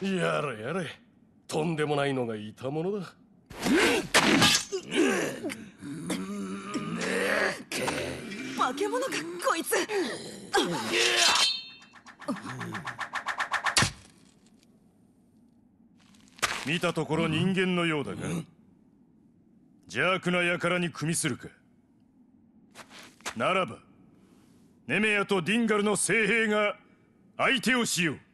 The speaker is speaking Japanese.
やれやれ、とんでもないのがいたものだ。 化け物かこいつ。 見たところ人間のようだが、邪悪な輩に組みするか。ならばネメヤとディンガルの精兵が相手をしよう。